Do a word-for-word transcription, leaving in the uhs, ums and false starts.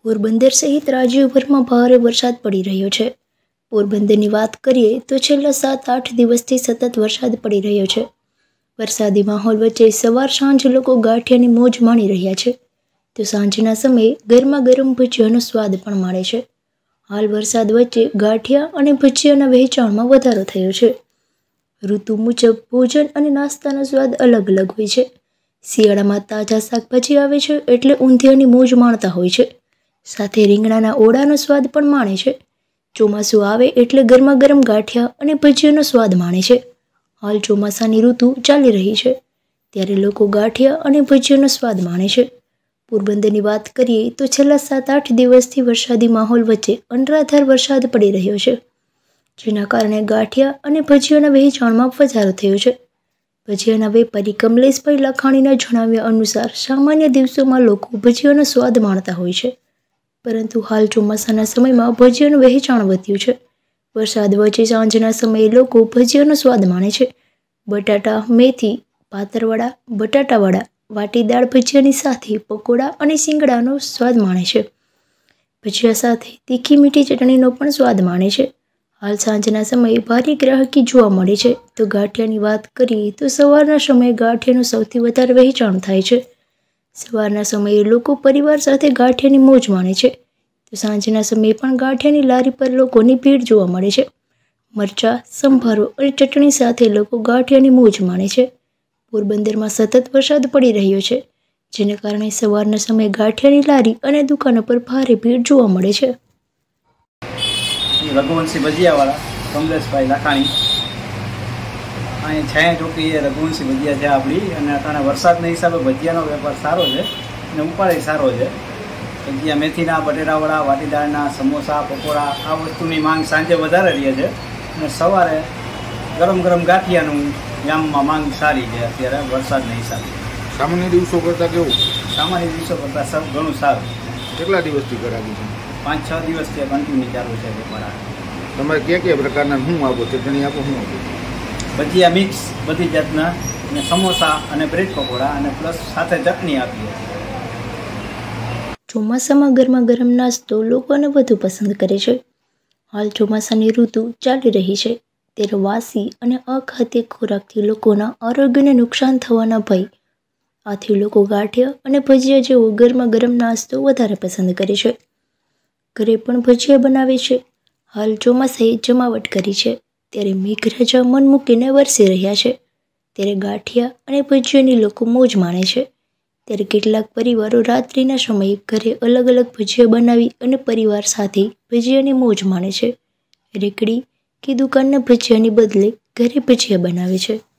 પોરબંદર સહિત રાજ્યભરમાં ભારે વરસાદ પડી રહ્યો છે। પોરબંદરની વાત કરીએ તો છેલ્લા સાત આઠ દિવસથી સતત વરસાદ પડી રહ્યો છે। વરસાદી માહોલ વચ્ચે સવાર સાંજ લોકો ગાંઠિયાની મોજ માણી રહ્યા છે, તો સાંજના સમયે ગરમા ગરમ ભજીયાનો સ્વાદ પણ માણે છે। હાલ વરસાદ વચ્ચે ગાંઠિયા અને ભજીયાના વેચાણમાં વધારો થયો છે। ઋતુ મુજબ ભોજન અને નાસ્તાનો સ્વાદ અલગ અલગ હોય છે। શિયાળામાં તાજા શાકભાજી આવે છે એટલે ઊંધિયાની મોજ માણતા હોય છે, સાથે રીંગણાના ઓળાનો સ્વાદ પણ માણે છે। ચોમાસું આવે એટલે ગરમા ગરમ ગાંઠિયા અને ભજીયાનો સ્વાદ માણે છે। હાલ ચોમાસાની ઋતુ ચાલી રહી છે, ત્યારે લોકો ગાંઠિયા અને ભજીયાનો સ્વાદ માણે છે। પોરબંદરની વાત કરીએ તો છેલ્લા સાત આઠ દિવસથી વરસાદી માહોલ વચ્ચે અનરાધાર વરસાદ પડી રહ્યો છે, જેના કારણે ગાંઠિયા અને ભજીયાના વેચાણમાં વધારો થયો છે। ભજીયાના વેપારી કમલેશભાઈ લખાણીના જણાવ્યા અનુસાર સામાન્ય દિવસોમાં લોકો ભજીયાનો સ્વાદ માણતા હોય છે, પરંતુ હાલ ચોમાસાના સમયમાં ભજીયાનું વહેંચાણ વધ્યું છે। વરસાદ વચ્ચે સાંજના સમયે લોકો ભજીયાનો સ્વાદ માણે છે। બટાટા, મેથી, પાતરવડા, બટાટાવડા, વાટીદાળ ભજીયાની સાથે પકોડા અને સિંગડાનો સ્વાદ માણે છે। ભજીયા સાથે તીખી મીઠી ચટણીનો પણ સ્વાદ માણે છે। હાલ સાંજના સમયે ભારે ગ્રાહકી જોવા મળે છે। તો ગાંઠિયાની વાત કરીએ તો સવારના સમયે ગાંઠિયાનું સૌથી વધારે વહેંચાણ થાય છે। સવારના સમયે લોકો પરિવાર સાથે ગાંઠિયાની મોજ માણે છે, તો સાંજના સમયે પણ ગાંઠિયાની લારી પર લોકોની ભીડ જોવા મળે છે। મરચાં, સંભારો અને ચટણી સાથે લોકો ગાંઠિયાની મોજ માણે છે। પોરબંદરમાં સતત વરસાદ પડી રહ્યો છે, જેને કારણે સવારના સમયે ગાંઠિયાની લારી અને દુકાનો પર ભારે ભીડ જોવા મળે છે। રઘુવંશી ભજીયાવાળા કમલેશભાઈ લાખાણી અહીં છાયા ચોકી એ રઘુવંશી ભજીયા છે આપણી, અને અટાણે વરસાદના હિસાબે ભજીયાનો વેપાર સારો છે અને ઉપાડે સારો છે। ભજીયા મેથીના, બટેટાવડા, વાટીદાળના, સમોસા, પકોડા આ વસ્તુની માંગ સાંજે વધારે રહે છે, અને સવારે ગરમ ગરમ ગાંઠિયાનું ગામમાં માંગ સારી છે અત્યારે વરસાદના હિસાબે। સામાન્ય દિવસો કરતાં કેવું? સામાન્ય દિવસો કરતાં સબ ઘણું સારું। કેટલા દિવસથી કરાવ્યું છે? પાંચ છ દિવસથી કન્ટિન્યુ ચાલુ છે વેપાર। તમારે કયા કયા પ્રકારના શું આપો? ચટણી આપો, શું આપો? ભજીયા મિક્સ બધી જાતના, અને સમોસા અને બ્રેડ પકોડા, અને પ્લસ સાથે ચટણી આપીએ છીએ। ચોમાસામાં ગરમા ગરમ નાસ્તો લોકોને વધુ પસંદ કરે છે। હાલ ચોમાસાની ઋતુ ચાલી રહી છે, ત્યારે વાસી અને અખાદ્ય ખોરાકથી લોકોના આરોગ્યને નુકસાન થવાના ભય, આથી લોકો ગાંઠિયા અને ભજીયા જેવો ગરમા ગરમ નાસ્તો વધારે પસંદ કરે છે। ઘરે પણ ભજીયા બનાવે છે। હાલ ચોમાસાએ જમાવટ કરી છે, ત્યારે મેઘરાજા મન મૂકીને વરસી રહ્યા છે, ત્યારે ગાંઠિયા અને ભજીયાની લોકો મોજ માણે છે। ત્યારે કેટલાક પરિવારો રાત્રિના સમયે ઘરે અલગ અલગ ભજીયા બનાવી અને પરિવાર સાથે ભજીયાની મોજ માણે છે। રેકડી કે દુકાનના ભજીયાની બદલે ઘરે ભજીયા બનાવે છે।